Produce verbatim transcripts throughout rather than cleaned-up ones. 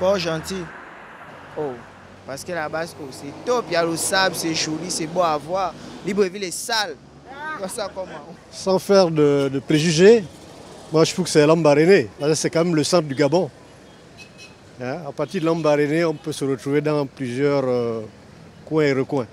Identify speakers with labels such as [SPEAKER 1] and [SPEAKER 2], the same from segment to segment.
[SPEAKER 1] Port-Gentil. Oh, parce que là-bas, c'est top, il y a le sable, c'est joli, c'est beau à voir. Libreville est sale. Ça, comment?
[SPEAKER 2] Sans faire de, de préjugés, moi je trouve que c'est Lambaréné. C'est quand même le centre du Gabon. Hein? À partir de Lambaréné, on peut se retrouver dans plusieurs euh, coins et recoins.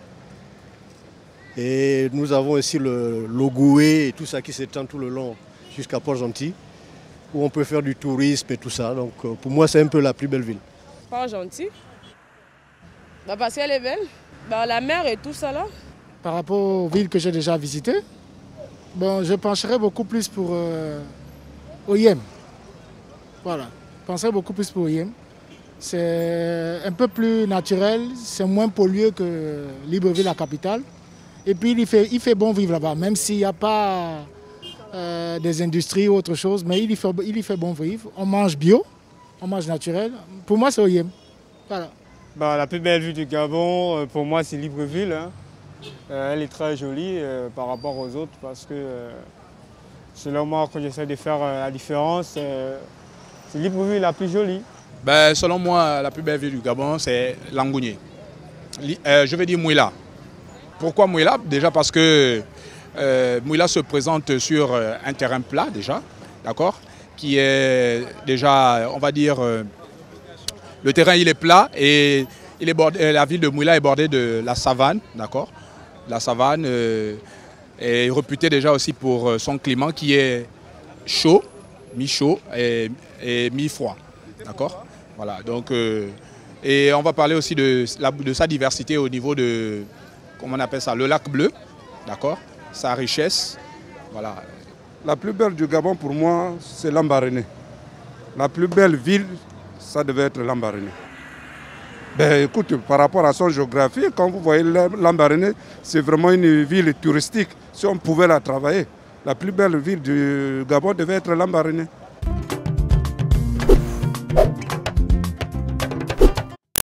[SPEAKER 2] Et nous avons aussi le Logoué et tout ça qui s'étend tout le long jusqu'à Port-Gentil, où on peut faire du tourisme et tout ça. Donc euh, pour moi, c'est un peu la plus belle ville.
[SPEAKER 3] Port-Gentil, bah parce qu'elle est belle. Bah, la mer et tout ça là.
[SPEAKER 4] Par rapport aux villes que j'ai déjà visitées, bon, je pencherais beaucoup plus pour euh, Oyem. Voilà, je penserais beaucoup plus pour Oyem. C'est un peu plus naturel, c'est moins pollué que Libreville, la capitale. Et puis il fait, il fait bon vivre là-bas, même s'il n'y a pas euh, des industries ou autre chose, mais il y, fait, il y fait bon vivre. On mange bio, on mange naturel. Pour moi, c'est Oyem. Voilà.
[SPEAKER 5] Bah, la plus belle ville du Gabon, pour moi, c'est Libreville. Hein. Euh, elle est très jolie euh, par rapport aux autres parce que, euh, selon moi, quand j'essaie de faire euh, la différence, euh, c'est Libreville la plus jolie.
[SPEAKER 6] Ben, selon moi, la plus belle ville du Gabon, c'est Langounié. Euh, je vais dire Mouila. Pourquoi Mouila? Déjà parce que euh, Mouila se présente sur euh, un terrain plat déjà, d'accord, qui est déjà, on va dire, euh, le terrain il est plat et il est bordé, la ville de Mouila est bordée de la savane, d'accord. La savane euh, est réputée déjà aussi pour son climat qui est chaud, mi-chaud et, et mi-froid, d'accord. Voilà, donc, euh, et on va parler aussi de, de sa diversité au niveau de, comment on appelle ça, le lac bleu, d'accord, sa richesse, voilà.
[SPEAKER 7] La plus belle du Gabon pour moi, c'est Lambaréné. La plus belle ville, ça devait être Lambaréné. Ben écoute, par rapport à son géographie, quand vous voyez Lambaréné, c'est vraiment une ville touristique. Si on pouvait la travailler, la plus belle ville du Gabon devait être Lambaréné.